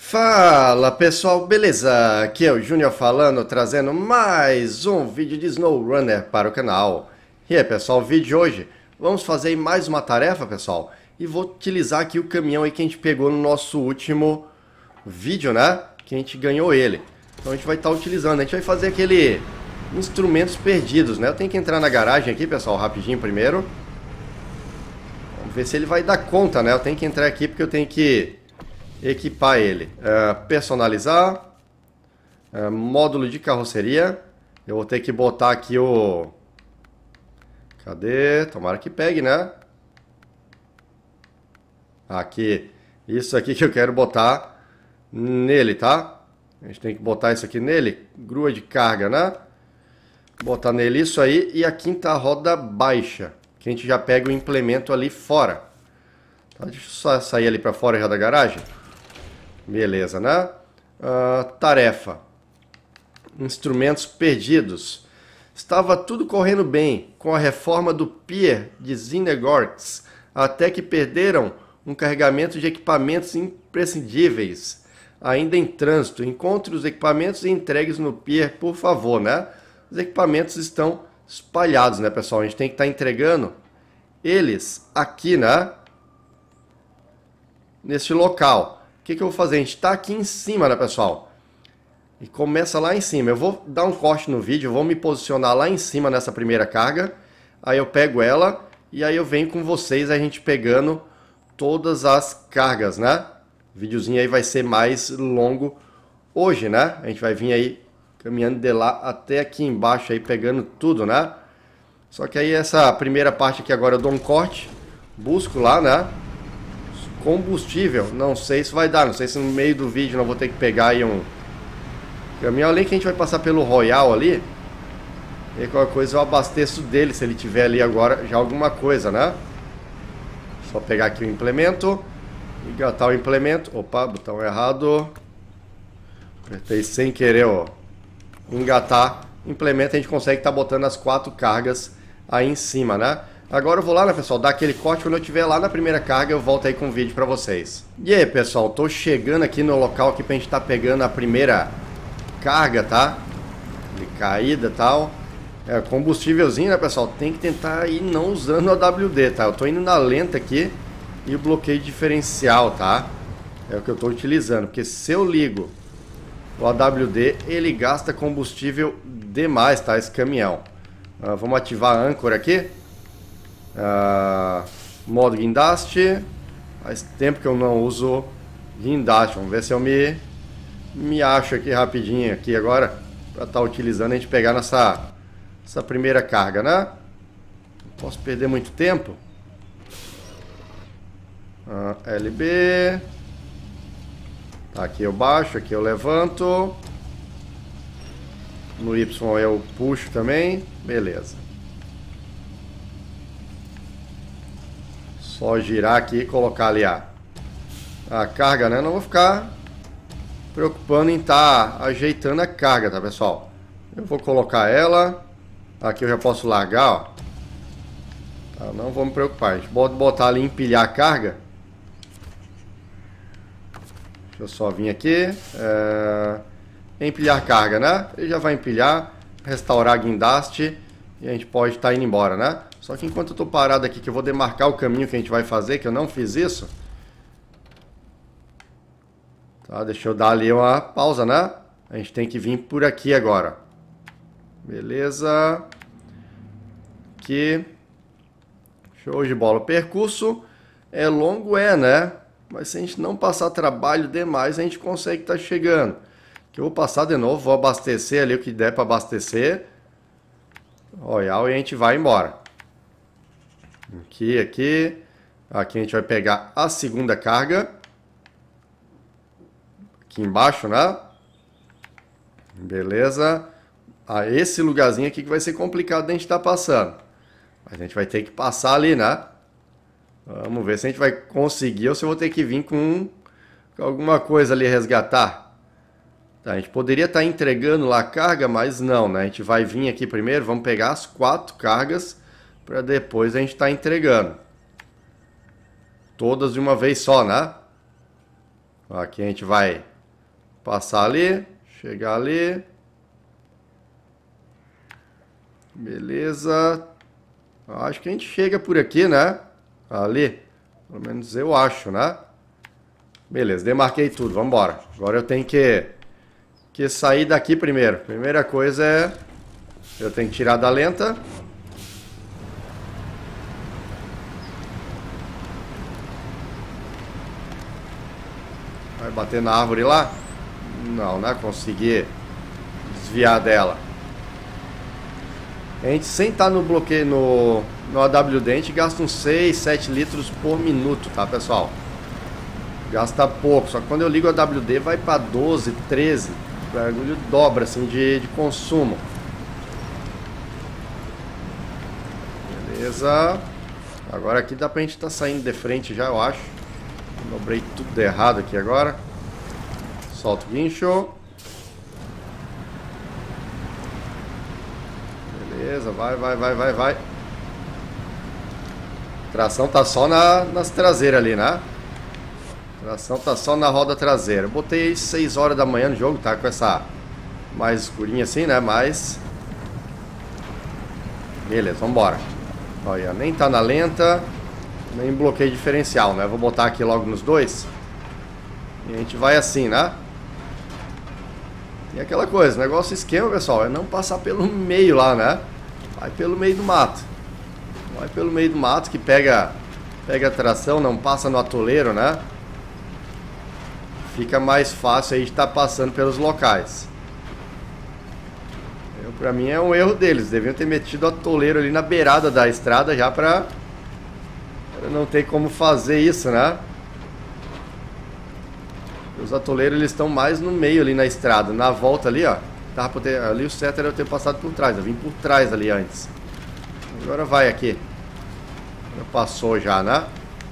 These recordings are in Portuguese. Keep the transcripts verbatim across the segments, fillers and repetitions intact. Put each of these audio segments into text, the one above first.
Fala pessoal, beleza? Aqui é o Júnior falando, trazendo mais um vídeo de SnowRunner para o canal. E aí pessoal, o vídeo de hoje, vamos fazer mais uma tarefa pessoal. E vou utilizar aqui o caminhão aí que a gente pegou no nosso último vídeo, né? Que a gente ganhou ele. Então a gente vai estar utilizando, a gente vai fazer aquele instrumentos perdidos, né? Eu tenho que entrar na garagem aqui pessoal, rapidinho primeiro. Vamos ver se ele vai dar conta, né? Eu tenho que entrar aqui porque eu tenho que equipar ele. Uh, personalizar. Uh, módulo de carroceria. Eu vou ter que botar aqui o... Cadê? Tomara que pegue, né? Aqui. Isso aqui que eu quero botar nele, tá? A gente tem que botar isso aqui nele. Grua de carga, né? Botar nele isso aí. E a quinta roda baixa. Que a gente já pega o implemento ali fora. Tá? Deixa eu só sair ali para fora já da garagem. Beleza, né? Uh, tarefa. Instrumentos perdidos. Estava tudo correndo bem com a reforma do pier de Zinegorts, até que perderam um carregamento de equipamentos imprescindíveis. Ainda em trânsito, encontre os equipamentos e entregues no pier, por favor, né? Os equipamentos estão espalhados, né, pessoal? A gente tem que estar entregando eles aqui, né? Neste local. O que, que eu vou fazer? A gente está aqui em cima, né, pessoal? E começa lá em cima. Eu vou dar um corte no vídeo, eu vou me posicionar lá em cima nessa primeira carga. Aí eu pego ela e aí eu venho com vocês, a gente pegando todas as cargas, né? O videozinho aí vai ser mais longo hoje, né? A gente vai vir aí caminhando de lá até aqui embaixo aí, pegando tudo, né? Só que aí essa primeira parte aqui agora eu dou um corte, busco lá, né? Combustível, não sei se vai dar, não sei se no meio do vídeo não vou ter que pegar aí um caminhão ali que a gente vai passar pelo Royal ali. E qualquer coisa eu abasteço dele, se ele tiver ali agora já alguma coisa, né? Só pegar aqui o implemento, engatar o implemento. Opa, botão errado. Apertei sem querer, ó. Engatar o implemento, a gente consegue estar botando as quatro cargas aí em cima, né? Agora eu vou lá, né, pessoal, dar aquele corte. Quando eu estiver lá na primeira carga, eu volto aí com o vídeo pra vocês. E aí, pessoal, tô chegando aqui no local aqui pra gente tá pegando a primeira carga, tá? De caída e tal. É, combustívelzinho, né, pessoal? Tem que tentar ir não usando o A W D, tá? Eu tô indo na lenta aqui e o bloqueio diferencial, tá? É o que eu tô utilizando, porque se eu ligo o A W D, ele gasta combustível demais, tá? Esse caminhão. Uh, vamos ativar a âncora aqui. Uh, modo guindaste. Faz tempo que eu não uso guindaste. Vamos ver se eu me me acho aqui rapidinho aqui agora para estar tá utilizando, a gente pegar nessa essa primeira carga, né? Não posso perder muito tempo. uh, L B. Tá, aqui eu baixo, aqui eu levanto. No Y eu puxo também. Beleza. Só girar aqui e colocar ali a, a carga, né? Não vou ficar preocupando em estar tá ajeitando a carga, tá, pessoal? Eu vou colocar ela. Aqui eu já posso largar, ó. Tá, não vou me preocupar. A gente pode botar ali, empilhar a carga. Deixa eu só vir aqui. É... Empilhar carga, né? Ele já vai empilhar, restaurar guindaste e a gente pode estar tá indo embora, né? Só que enquanto eu tô parado aqui, que eu vou demarcar o caminho que a gente vai fazer, que eu não fiz isso. Tá, deixa eu dar ali uma pausa, né? A gente tem que vir por aqui agora. Beleza. Aqui. Show de bola. O percurso é longo, é, né? Mas se a gente não passar trabalho demais, a gente consegue estar tá chegando. Que eu vou passar de novo, vou abastecer ali o que der para abastecer. Royal, e a gente vai embora. Aqui, aqui. Aqui a gente vai pegar a segunda carga. Aqui embaixo, né? Beleza. Ah, esse lugarzinho aqui que vai ser complicado de a gente estar passando. Mas a gente vai ter que passar ali, né? Vamos ver se a gente vai conseguir ou se eu vou ter que vir com, com alguma coisa ali resgatar. Tá, a gente poderia estar entregando lá a carga, mas não, né? A gente vai vir aqui primeiro, vamos pegar as quatro cargas para depois a gente estar entregando. Todas de uma vez só, né? Aqui a gente vai Passar ali, chegar ali. Beleza. Acho que a gente chega por aqui, né? Ali. Pelo menos eu acho, né? Beleza, demarquei tudo, vamos embora. Agora eu tenho que, que sair daqui primeiro. Primeira coisa é... eu tenho que tirar da lenta. Vai bater na árvore lá? Não, né? Consegui desviar dela. A gente, sem estar no bloqueio, no, no A W D, a gente gasta uns seis, sete litros por minuto, tá, pessoal? Gasta pouco, só que quando eu ligo o A W D vai para doze, treze. O bagulho dobra, assim, de, de consumo. Beleza. Agora aqui dá pra gente estar tá saindo de frente já, eu acho. Dobrei tudo errado aqui agora. Solta o guincho. Beleza, vai, vai, vai, vai, vai. Tração tá só na, nas traseiras ali, né? Tração tá só na roda traseira. Botei aí seis horas da manhã no jogo, tá? Com essa mais escurinha assim, né? Mas... beleza, vambora. Olha, nem tá na lenta, nem bloqueio diferencial, né? Vou botar aqui logo nos dois. E a gente vai assim, né? E aquela coisa, o negócio esquema, pessoal, é não passar pelo meio lá, né? Vai pelo meio do mato. Vai pelo meio do mato que pega, pega a tração, não passa no atoleiro, né? Fica mais fácil aí de estar passando pelos locais. Eu, pra mim é um erro deles. Deviam ter metido o atoleiro ali na beirada da estrada já pra, pra não ter como fazer isso, né? Os atoleiros eles estão mais no meio ali na estrada. Na volta ali, ó. Tava por ter, ali o certo era eu ter passado por trás. Eu vim por trás ali antes. Agora vai aqui. Já passou já, né?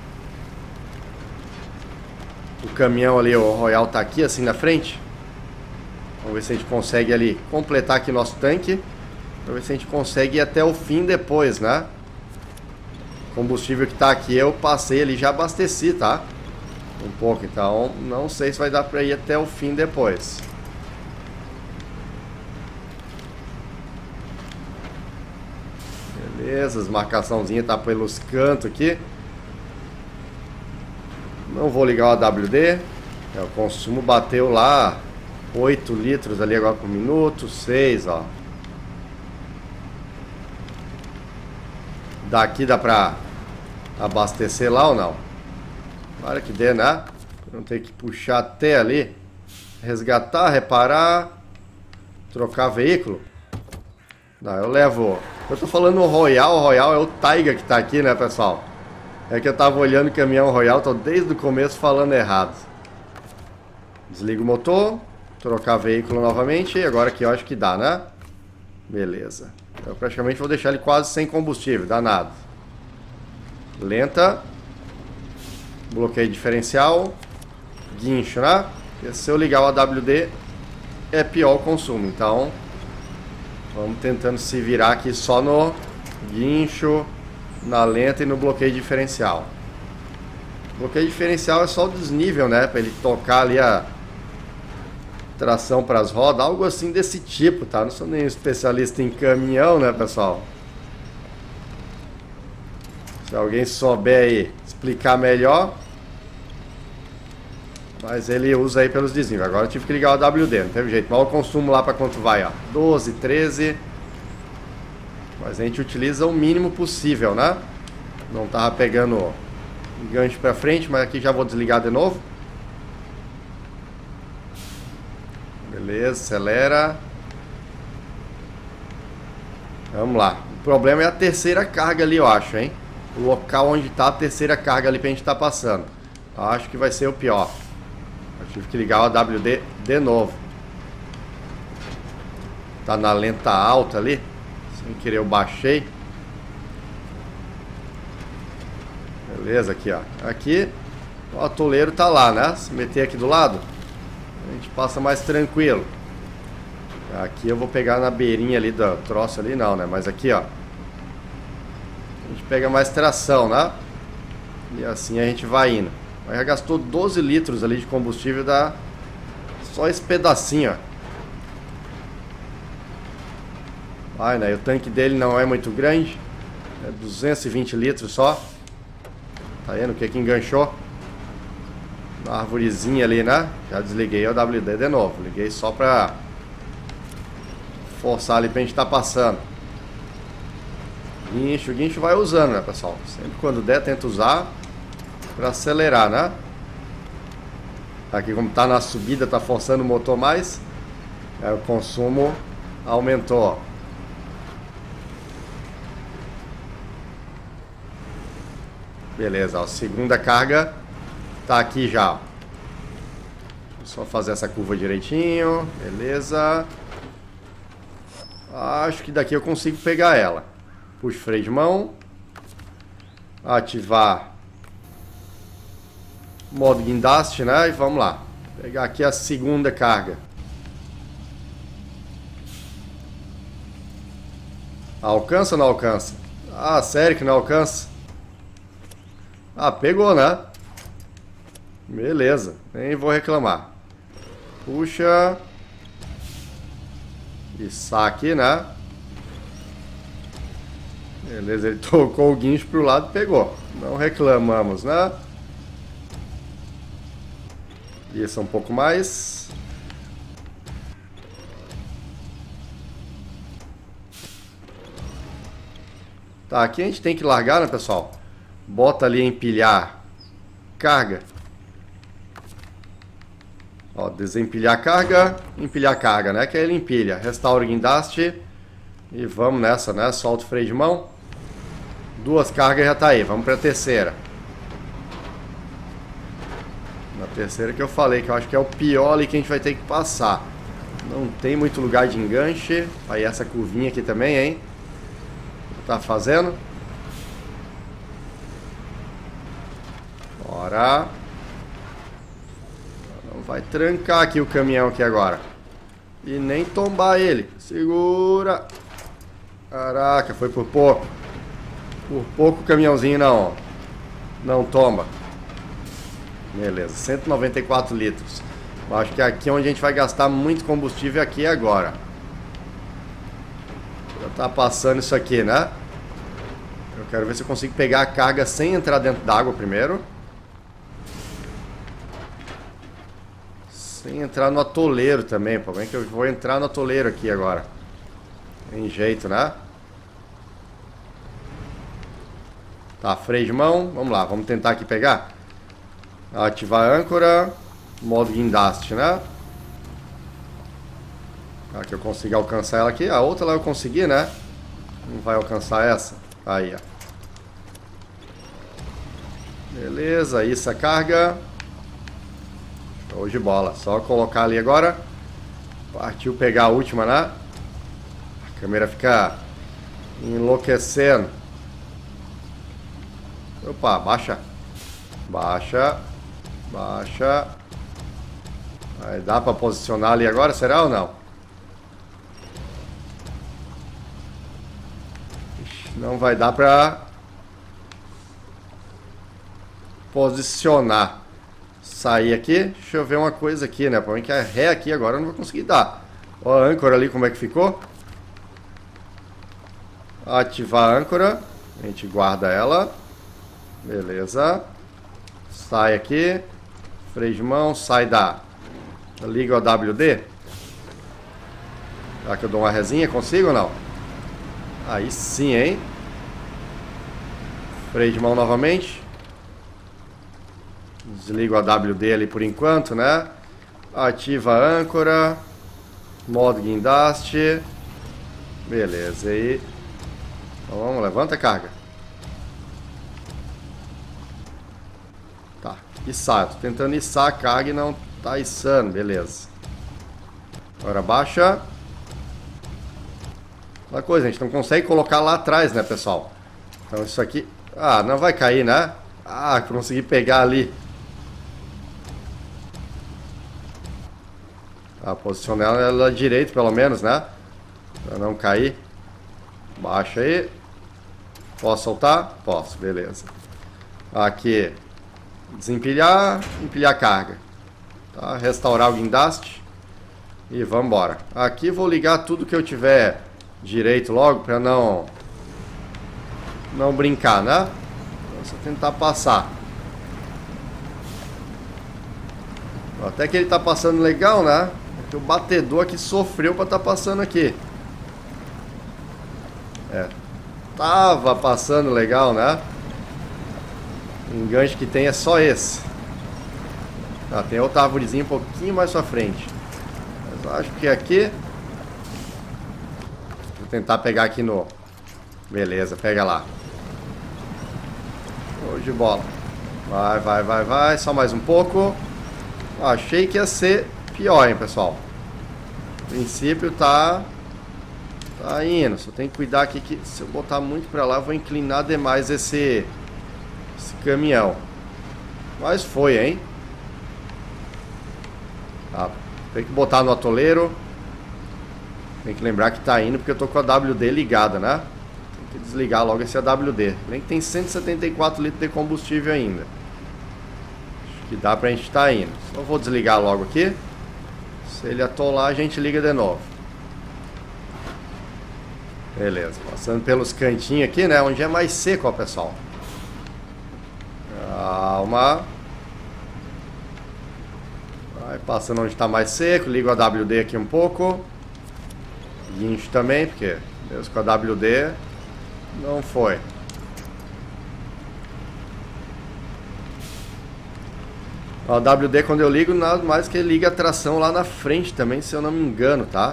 O caminhão ali, o Royal tá aqui assim na frente. Vamos ver se a gente consegue ali completar aqui nosso tanque. Pra ver se a gente consegue ir até o fim depois, né? O combustível que tá aqui eu passei ali, já abasteci, tá? Um pouco, então não sei se vai dar pra ir até o fim depois. Beleza, as marcaçãozinhas tá pelos cantos aqui. Não vou ligar o A W D. É, o consumo bateu lá oito litros ali agora por minuto, seis, ó. Daqui dá pra abastecer lá ou não? Para que dê, né? Não tem que puxar até ali. Resgatar, reparar. Trocar veículo. Não, eu levo. Eu tô falando o Royal. O Royal é o Taiga que tá aqui, né, pessoal? É que eu tava olhando o caminhão Royal. Tô desde o começo falando errado. Desliga o motor. Trocar veículo novamente. E agora aqui eu acho que dá, né? Beleza. Eu praticamente vou deixar ele quase sem combustível. Danado. Lenta. Bloqueio diferencial. Guincho, né? Porque se eu ligar o A W D é pior o consumo. Então vamos tentando se virar aqui só no guincho, na lenta e no bloqueio diferencial. Bloqueio diferencial é só o desnível, né? Pra ele tocar ali a tração para as rodas. Algo assim desse tipo, tá? Não sou nenhum especialista em caminhão, né, pessoal? Se alguém souber aí explicar melhor. Mas ele usa aí pelos desníveis. Agora eu tive que ligar o A W D, não teve jeito. Olha o consumo lá para quanto vai, ó. doze, treze. Mas a gente utiliza o mínimo possível, né? Não tava pegando gancho para frente, mas aqui já vou desligar de novo. Beleza, acelera. Vamos lá. O problema é a terceira carga ali, eu acho, hein? O local onde tá a terceira carga ali pra gente tá passando. Acho que vai ser o pior. Eu tive que ligar o A W D de novo. Tá na lenta alta ali. Sem querer eu baixei. Beleza, aqui ó. Aqui o atoleiro tá lá, né? Se meter aqui do lado, a gente passa mais tranquilo. Aqui eu vou pegar na beirinha ali do troço ali, não, né? Mas aqui ó, a gente pega mais tração, né? E assim a gente vai indo. Mas já gastou doze litros ali de combustível, dá Só esse pedacinho, ó. Vai, né? O tanque dele não é muito grande. É duzentos e vinte litros só. Tá vendo o que que enganchou? Uma arvorezinha ali, né? Já desliguei o W D de novo. Liguei só pra forçar ali pra gente tá passando. Guincho, o guincho vai usando, né, pessoal? Sempre quando der, tenta usar pra acelerar, né? Aqui como tá na subida, tá forçando o motor mais. Aí o consumo aumentou. Beleza, ó, segunda carga tá aqui já. Deixa eu só fazer essa curva direitinho. Beleza. Acho que daqui eu consigo pegar ela. Puxa o freio de mão. Ativar modo guindaste, né? E vamos lá. Pegar aqui a segunda carga. Alcança ou não alcança? Ah, sério que não alcança? Ah, pegou, né? Beleza, nem vou reclamar. Puxa. E saque, né? Beleza, ele tocou o guincho pro lado e pegou. Não reclamamos, né? Isso, um pouco mais. Tá, aqui a gente tem que largar, né, pessoal? Bota ali empilhar carga. Ó, desempilhar carga, empilhar carga, né? Que aí ele empilha. Restaura o guindaste. E vamos nessa, né? Solta o freio de mão. Duas cargas já tá aí. Vamos pra terceira. Na terceira que eu falei, que eu acho que é o pior ali que a gente vai ter que passar. Não tem muito lugar de enganche. Aí essa curvinha aqui também, hein? Tá fazendo? Bora. Não vai trancar aqui o caminhão aqui agora. E nem tombar ele. Segura. Caraca, foi por pouco. Por pouco o caminhãozinho não. Não tomba. Beleza, cento e noventa e quatro litros. Eu acho que é aqui onde a gente vai gastar muito combustível aqui agora. Já tá passando isso aqui, né? Eu quero ver se eu consigo pegar a carga sem entrar dentro d'água primeiro. Sem entrar no atoleiro também, pô. Bem que eu vou entrar no atoleiro aqui agora. Tem jeito, né? Tá, freio de mão. Vamos lá, vamos tentar aqui pegar. Ativar a âncora. Modo guindaste, né? Para que eu consiga alcançar ela aqui. A outra lá eu consegui, né? Não vai alcançar essa. Aí, ó. Beleza, isso a carga. Show de bola. Só colocar ali agora. Partiu pegar a última, né? A câmera fica enlouquecendo. Opa, baixa. Baixa. Baixa. Aí dá pra posicionar ali agora, será ou não? Ixi, não vai dar pra posicionar. Sair aqui. Deixa eu ver uma coisa aqui, né? Pra mim que é ré aqui agora eu não vou conseguir dar. Ó a âncora ali como é que ficou. Ativar a âncora. A gente guarda ela. Beleza. Sai aqui. Freio de mão. Sai da... Liga o W D. Será que eu dou uma resinha? Consigo ou não? Aí sim, hein? Freio de mão novamente. Desligo a W D ali por enquanto, né? Ativa a âncora. Modo guindaste. Beleza, aí. Então vamos, levanta a carga. Tá, içar. Tô tentando içar a carga e não tá içando, beleza. Agora baixa. Uma coisa, a gente não consegue colocar lá atrás, né, pessoal? Então isso aqui... Ah, não vai cair, né? Ah, consegui pegar ali. Tá, posicionar ela direito, pelo menos, né? Pra não cair. Baixa aí. Posso soltar? Posso, beleza. Aqui. Desempilhar. Empilhar carga. Tá? Restaurar o guindaste. E vamos embora. Aqui vou ligar tudo que eu tiver direito logo para não não brincar, né? Vou só tentar passar. Até que ele tá passando legal, né? Porque o batedor aqui sofreu para tá passando aqui. É. Tava passando legal, né? O enganche que tem é só esse. Ah, tem outra árvorezinha um pouquinho mais pra frente. Mas eu acho que aqui... Vou tentar pegar aqui no... Beleza, pega lá. Show de bola. Vai, vai, vai, vai. Só mais um pouco. Achei que ia ser pior, hein, pessoal. No princípio tá... Tá indo. Só tem que cuidar aqui que se eu botar muito pra lá, eu vou inclinar demais esse... Esse caminhão. Mas foi, hein? Tá. Tem que botar no atoleiro. Tem que lembrar que tá indo porque eu tô com a W D ligada, né? Tem que desligar logo esse A W D. Nem que tem cento e setenta e quatro litros de combustível ainda. Acho que dá pra gente tá indo. Só vou desligar logo aqui. Se ele atolar, a gente liga de novo. Beleza. Passando pelos cantinhos aqui, né? Onde é mais seco, ó, pessoal. Calma. Vai passando onde está mais seco. Ligo a W D aqui um pouco. Guincho também, porque mesmo com a W D não foi. A W D, quando eu ligo, nada mais que ele liga a tração lá na frente também, se eu não me engano, tá?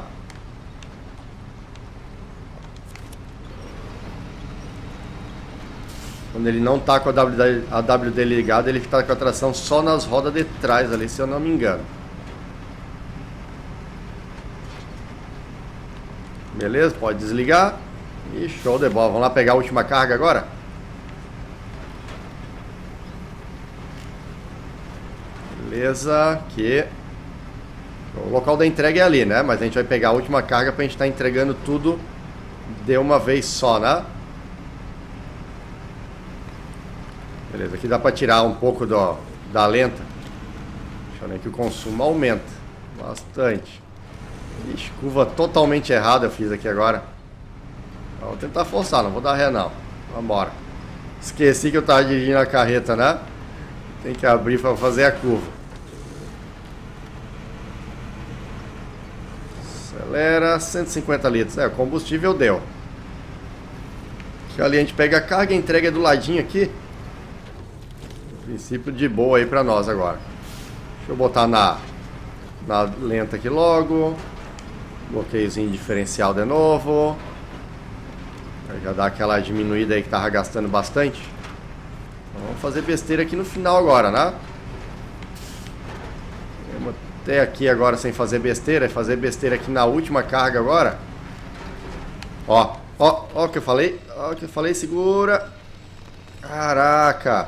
Quando ele não tá com a W D, a W D ligada, ele está com a tração só nas rodas de trás ali, se eu não me engano. Beleza, pode desligar. E show de bola. Vamos lá pegar a última carga agora? Beleza, aqui. O local da entrega é ali, né? Mas a gente vai pegar a última carga pra gente estar entregando tudo de uma vez só, né? Beleza, aqui dá pra tirar um pouco do, da lenta. Deixa eu ver que o consumo aumenta bastante. Ixi, curva totalmente errada eu fiz aqui agora. Vou tentar forçar, não vou dar ré não. Vambora. Esqueci que eu tava dirigindo a carreta, né? Tem que abrir pra fazer a curva. Acelera, cento e cinquenta litros. É, o combustível deu. Ali a gente pega a carga e entrega do ladinho aqui. Princípio de boa aí pra nós agora. Deixa eu botar na, na lenta aqui logo. Bloqueiozinho diferencial de novo. Já dá aquela diminuída aí que tava gastando bastante. Então, vamos fazer besteira aqui no final agora, né? Vamos até aqui agora sem fazer besteira. Fazer besteira aqui na última carga agora. Ó, ó, ó o que eu falei. Ó o que eu falei, segura. Caraca.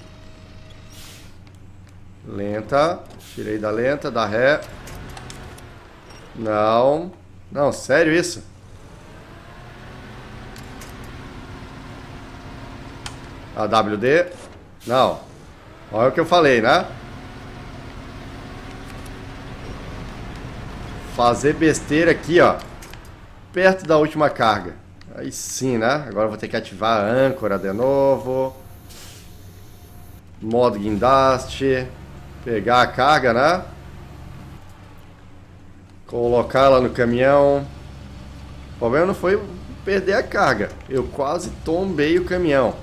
Lenta. Tirei da lenta, da ré. Não. Não, sério isso? A W D. Não. Olha o que eu falei, né? Fazer besteira aqui, ó. Perto da última carga. Aí sim, né? Agora eu vou ter que ativar a âncora de novo. Modo guindaste. Pegar a carga, né? Colocar ela no caminhão. O problema não foi perder a carga. Eu quase tombei o caminhão.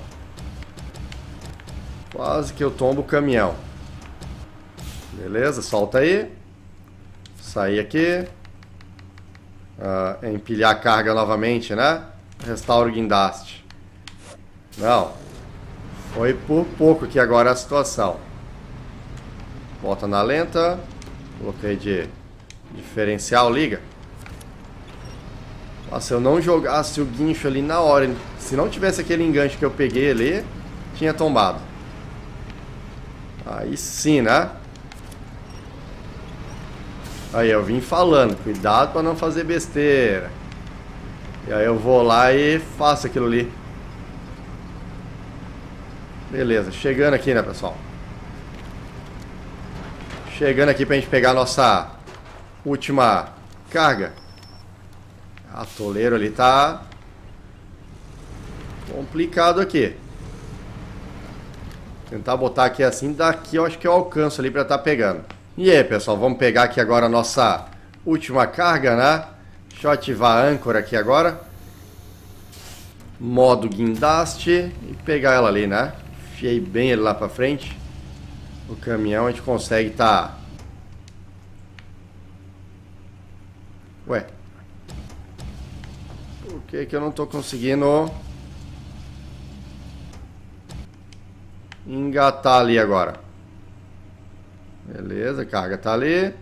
Quase que eu tombo o caminhão. Beleza, solta aí. Sair aqui. Uh, empilhar a carga novamente, né? Restaura o guindaste. Não. Foi por pouco que agora é a situação. Bota na lenta. Coloquei de diferencial, liga. Nossa, se eu não jogasse o guincho ali na hora, se não tivesse aquele enganche que eu peguei ali, tinha tombado. Aí sim, né? Aí eu vim falando, cuidado para não fazer besteira. E aí eu vou lá e faço aquilo ali. Beleza, chegando aqui, né, pessoal? Chegando aqui pra gente pegar a nossa última carga. Atoleiro ali tá complicado aqui. Tentar botar aqui assim, daqui eu acho que eu alcanço ali pra estar pegando. E aí, pessoal, vamos pegar aqui agora a nossa última carga, né? Deixa eu ativar a âncora aqui agora. Modo guindaste e pegar ela ali, né? Enfiei bem ele lá pra frente. O caminhão a gente consegue tá... Ué. Por que que eu não tô conseguindo engatar ali agora? Beleza, carga tá ali.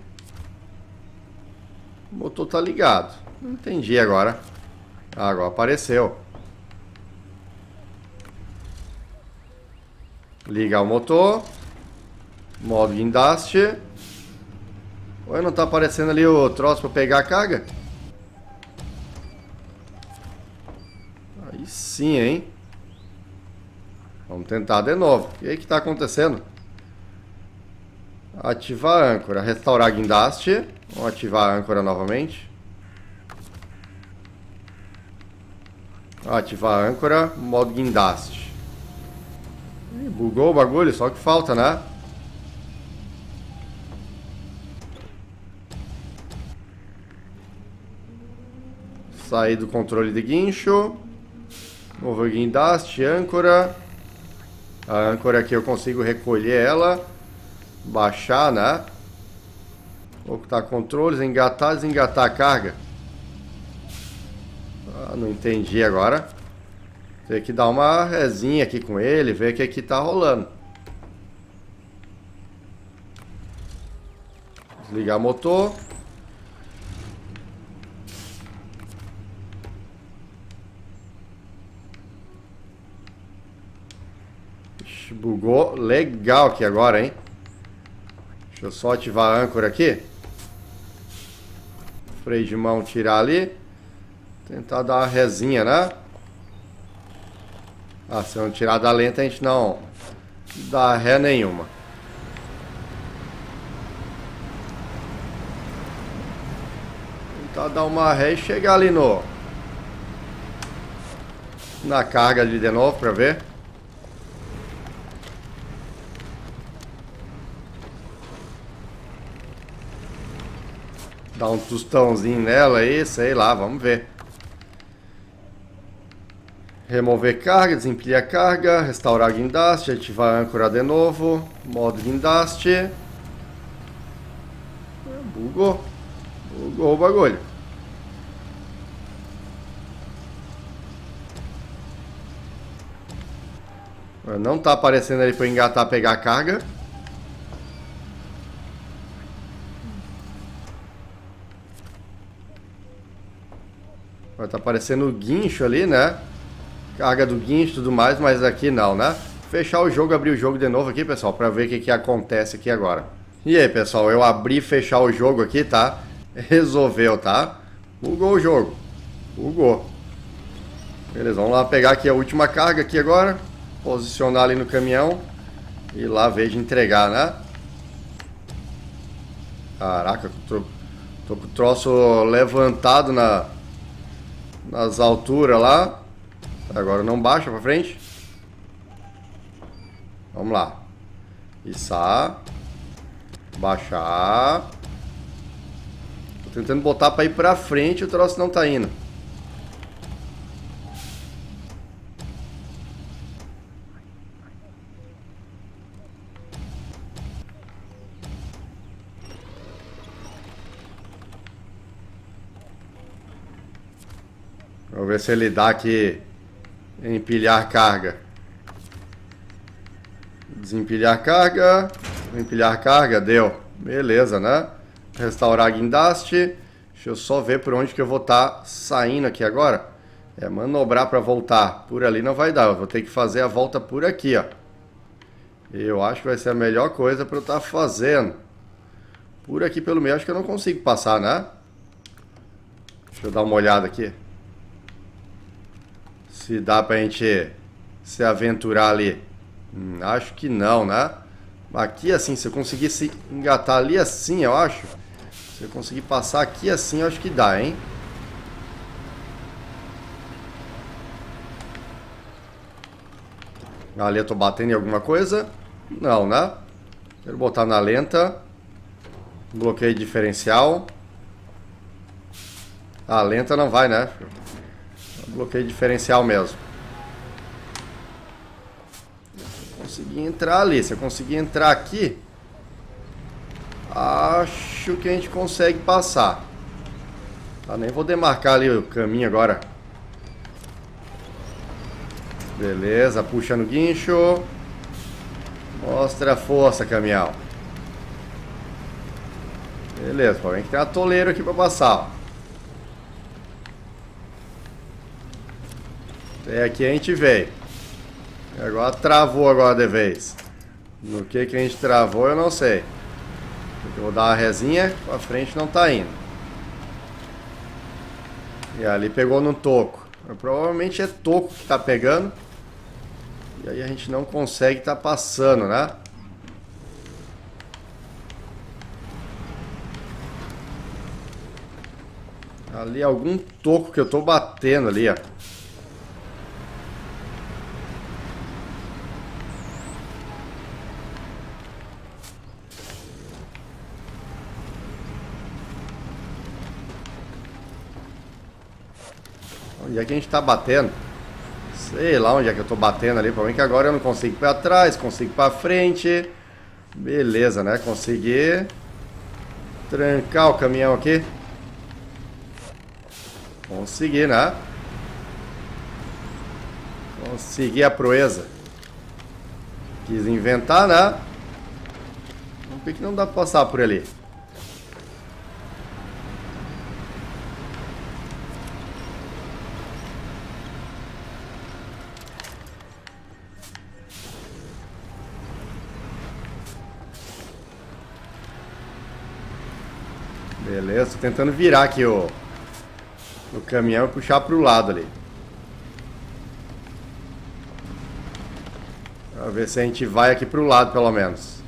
O motor tá ligado. Não entendi agora. Ah, agora apareceu. Ligar o motor. Modo guindaste. Ué, não tá aparecendo ali o troço pra pegar a carga? Aí sim, hein? Vamos tentar de novo. O que que tá acontecendo? Ativar a âncora. Restaurar guindaste. Vamos ativar a âncora novamente. Ativar a âncora. Modo guindaste. Ih, bugou o bagulho, só que falta, né? Sair do controle de guincho. Mover guindaste, âncora. A âncora aqui eu consigo recolher ela. Baixar, né? Ocultar controles, engatar, desengatar a carga. Ah, não entendi agora. Tem que dar uma resinha aqui com ele, ver o que aqui tá rolando. Desligar o motor. Ixi, bugou legal aqui agora, hein? Deixa eu só ativar a âncora aqui. Freio de mão tirar ali. Tentar dar uma resinha, né? Ah, se eu não tirar da lenta, a gente não dá ré nenhuma. Tentar dar uma ré e chegar ali no... na carga ali de novo pra ver. Dar um tostãozinho nela aí, sei lá, vamos ver. Remover carga, desempilhar carga, restaurar guindaste, ativar a âncora de novo, modo guindaste. Bugou. Bugou o bagulho. Não tá aparecendo ali para engatar, pegar a carga. Tá aparecendo o guincho ali, né? Carga do guincho e tudo mais, mas aqui não, né? Fechar o jogo, abrir o jogo de novo aqui, pessoal, pra ver o que que acontece aqui agora. E aí, pessoal, eu abri e fechar o jogo aqui, tá? Resolveu, tá? Bugou o jogo. Bugou. Beleza, vamos lá pegar aqui a última carga aqui agora. Posicionar ali no caminhão. E lá ver de entregar, né? Caraca, tô, tô com o troço levantado na, nas alturas lá. Agora não baixa pra frente. Vamos lá. Içar. Baixar. Tô tentando botar pra ir pra frente e o troço não tá indo. Vamos ver se ele dá aqui. Empilhar carga. Desempilhar carga. Empilhar carga, deu. Beleza, né? Restaurar guindaste. Deixa eu só ver por onde que eu vou estar saindo aqui agora. É, manobrar para voltar por ali não vai dar. Eu vou ter que fazer a volta por aqui, ó. Eu acho que vai ser a melhor coisa para eu estar fazendo. Por aqui pelo meio acho que eu não consigo passar, né? Deixa eu dar uma olhada aqui. Se dá pra gente se aventurar ali. Hum, acho que não, né? Aqui assim, se eu conseguisse engatar ali assim, eu acho. Se eu conseguir passar aqui assim, eu acho que dá, hein? Ali eu tô batendo em alguma coisa? Não, né? Quero botar na lenta. Bloqueio diferencial. Ah, lenta não vai, né? Bloqueio diferencial mesmo. Consegui entrar ali. Se eu conseguir entrar aqui, acho que a gente consegue passar. Tá, nem vou demarcar ali o caminho agora. Beleza, puxa no guincho. Mostra a força, caminhão. Beleza, pô, vem que tem uma toleira aqui pra passar, ó. Até aqui a gente veio. Agora travou agora de vez. No que que a gente travou eu não sei. Eu vou dar uma resinha, pra frente não tá indo. E ali pegou no toco. Provavelmente é toco que tá pegando. E aí a gente não consegue tá passando, né? Ali algum toco que eu tô batendo ali, ó. Onde é que a gente tá batendo? Sei lá onde é que eu tô batendo ali. Pra mim que agora eu não consigo ir pra trás, consigo ir pra frente. Beleza, né? Consegui trancar o caminhão aqui. Consegui, né? Consegui a proeza. Quis inventar, né? Por que que não dá pra passar por ali? Beleza, tô tentando virar aqui o, o caminhão e puxar pro lado ali. Pra ver se a gente vai aqui pro lado, pelo menos.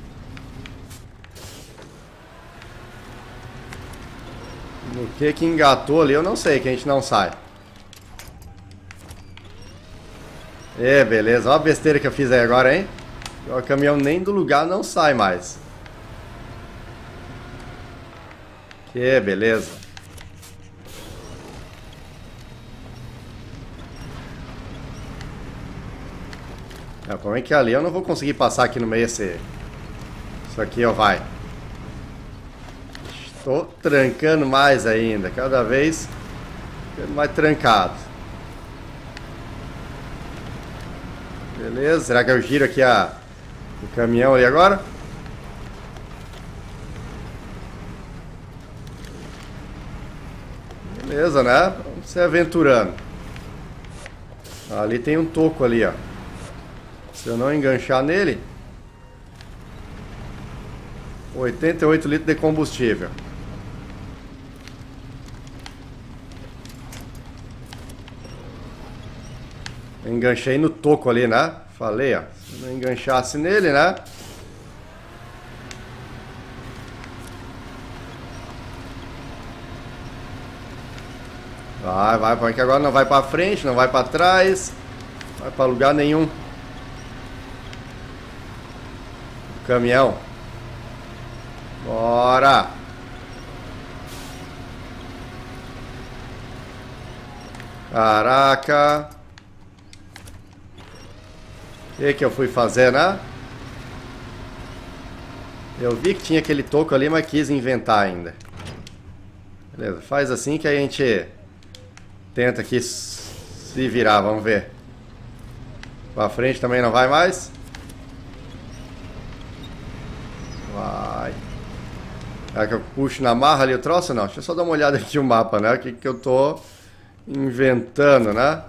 No que que engatou ali, eu não sei, que a gente não sai. É, beleza. Olha a besteira que eu fiz aí agora, hein? O caminhão nem do lugar não sai mais. Que beleza. É, como é que é ali? Eu não vou conseguir passar aqui no meio esse... Isso aqui, ó, vai. Estou trancando mais ainda. Cada vez ficando mais trancado. Beleza. Será que eu giro aqui a... o caminhão ali agora? Beleza, né? Vamos se aventurando. Ali tem um toco ali, ó. Se eu não enganchar nele... oitenta e oito litros de combustível. Enganchei no toco ali, né? Falei, ó. Se eu não enganchasse nele, né? Vai, vai, porque agora não vai pra frente, não vai pra trás. Não vai pra lugar nenhum. O caminhão. Bora! Caraca! O que que eu fui fazer, né? Eu vi que tinha aquele toco ali, mas quis inventar ainda. Beleza, faz assim que a gente tenta aqui se virar, vamos ver. Pra frente também não vai mais? Vai. Será que eu puxo na marra ali o troço? Não, deixa eu só dar uma olhada aqui no mapa, né? O que que eu tô inventando, né?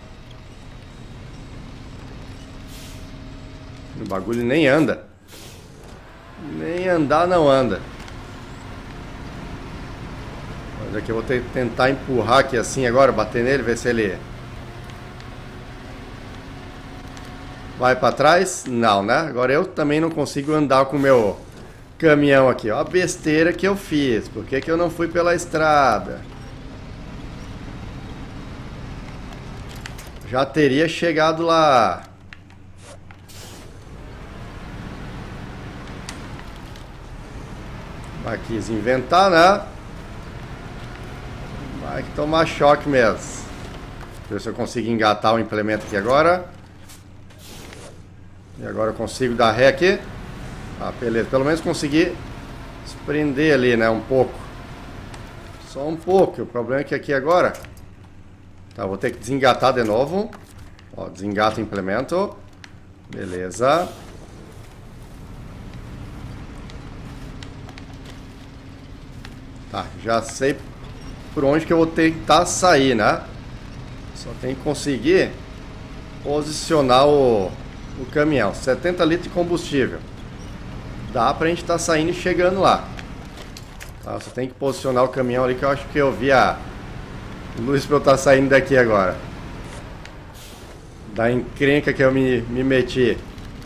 O bagulho nem anda. nem andar não anda. Mas aqui eu vou ter, tentar empurrar aqui assim agora, bater nele, ver se ele vai para trás. Não, né? Agora eu também não consigo andar com o meu caminhão aqui. Ó a besteira que eu fiz. Por que que eu não fui pela estrada? Já teria chegado lá. Vai quis inventar, né? Vai que tomar choque mesmo. Ver se eu consigo engatar o implemento aqui agora. E agora eu consigo dar ré aqui. Ah, beleza. Pelo menos consegui prender ali, né? Um pouco. Só um pouco. O problema é que aqui agora... Tá, vou ter que desengatar de novo. Ó, desengata o implemento. Beleza. Tá, já sei por onde que eu vou tentar sair, né? Só tem que conseguir posicionar o, o caminhão. setenta litros de combustível. Dá pra gente estar saindo e chegando lá. Tá, só tem que posicionar o caminhão ali, que eu acho que eu vi a luz pra eu estar saindo daqui agora. Da encrenca que eu me, me meti.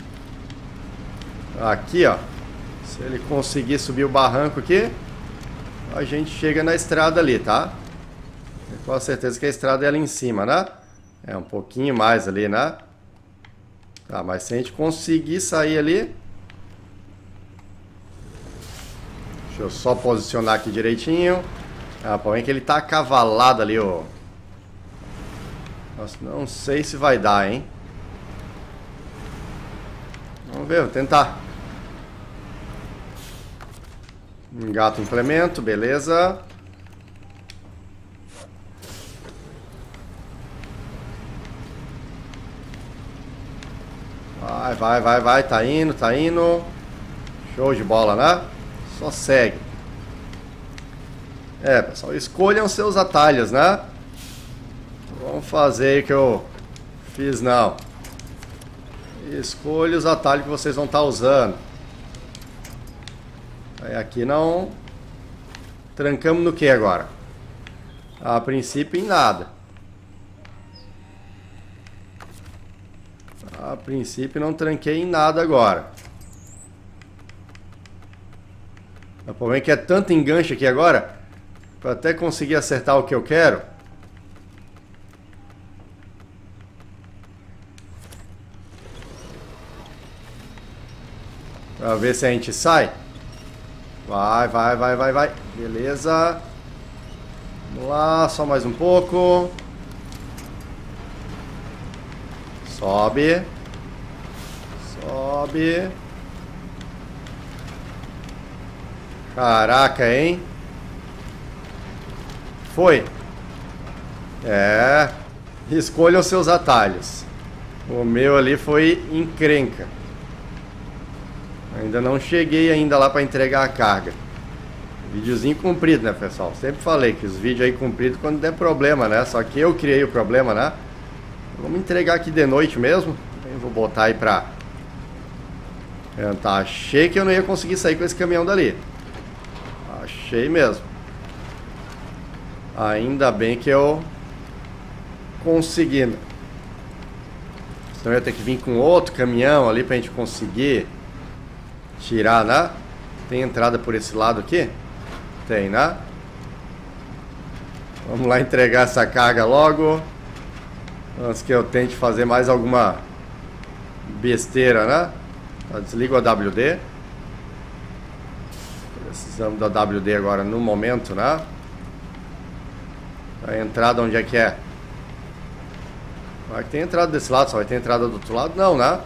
Aqui, ó. Se ele conseguir subir o barranco aqui, a gente chega na estrada ali, tá? Com a certeza que a estrada é ali em cima, né? É um pouquinho mais ali, né? Tá, mas se a gente conseguir sair ali... Deixa eu só posicionar aqui direitinho. Ah, pô, é que ele tá acavalado ali, ó. Nossa, não sei se vai dar, hein? Vamos ver, vou tentar. Engata o implemento, beleza. Vai, vai, vai, vai, tá indo, tá indo. Show de bola, né? Só segue. É, pessoal, escolham seus atalhos, né? Vamos fazer o que eu fiz, não. Escolha os atalhos que vocês vão estar usando. Aí aqui não... Trancamos no que agora? A princípio em nada. A princípio não tranquei em nada agora. O problema é que é tanto enganche aqui agora, para até conseguir acertar o que eu quero. Para ver se a gente sai. Vai, vai, vai, vai, vai. Beleza. Vamos lá, só mais um pouco. Sobe. Sobe. Caraca, hein? Foi. É. Escolham seus atalhos. O meu ali foi encrenca. Ainda não cheguei ainda lá para entregar a carga. Videozinho comprido, né, pessoal? Sempre falei que os vídeos aí compridos quando der problema, né? Só que eu criei o problema, né? Vamos entregar aqui de noite mesmo. Eu vou botar aí pra... Eu tá, achei que eu não ia conseguir sair com esse caminhão dali. Achei mesmo. Ainda bem que eu consegui. Senão eu ia ter que vir com outro caminhão ali pra gente conseguir tirar, né? Tem entrada por esse lado aqui? Tem, né? Vamos lá entregar essa carga logo, antes que eu tente fazer mais alguma besteira, né? Desligo a W D. Precisamos da W D agora no momento, né? A entrada onde é que é? Vai ter entrada desse lado, só vai ter entrada do outro lado? Não, né?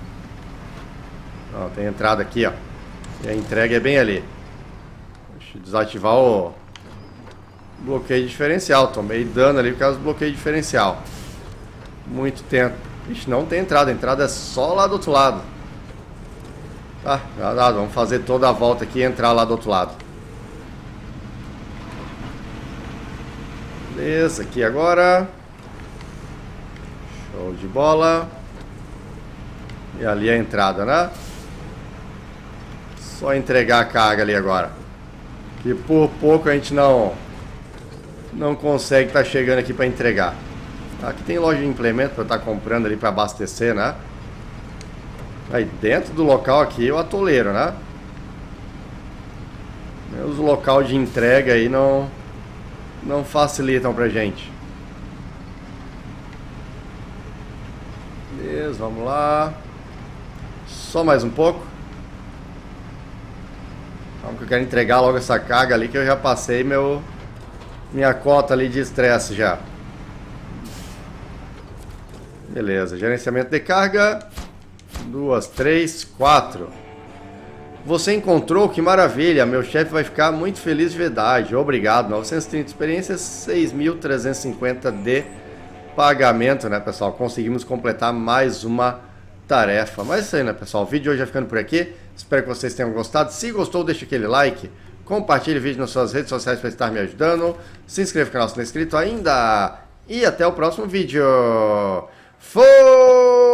Não, tem entrada aqui, ó. E a entrega é bem ali. Deixa eu desativar o bloqueio diferencial. Tomei dano ali por causa do bloqueio diferencial. Muito tempo. Ixi, não tem entrada. A entrada é só lá do outro lado. Tá, já dá. Vamos fazer toda a volta aqui e entrar lá do outro lado. Beleza, aqui agora. Show de bola. E ali a entrada, né? Só entregar a carga ali agora. Que por pouco a gente não não consegue estar chegando aqui para entregar. Aqui tem loja de implemento para eu estar comprando ali para abastecer, né? Aí dentro do local aqui o atoleiro, né? Os local de entrega aí não não facilitam pra gente. Beleza, vamos lá. Só mais um pouco. Vamos que eu quero entregar logo essa carga ali que eu já passei meu minha cota ali de estresse já. Beleza, gerenciamento de carga. Duas, três, quatro. Você encontrou? Que maravilha! Meu chefe vai ficar muito feliz de verdade. Obrigado. novecentos e trinta de experiência, seis mil trezentos e cinquenta de pagamento, né, pessoal? Conseguimos completar mais uma tarefa. Mas é isso aí, né, pessoal? O vídeo de hoje vai ficando por aqui. Espero que vocês tenham gostado. Se gostou, deixa aquele like. Compartilhe o vídeo nas suas redes sociais para estar me ajudando. Se inscreva no canal se não é inscrito ainda. E até o próximo vídeo. Fui!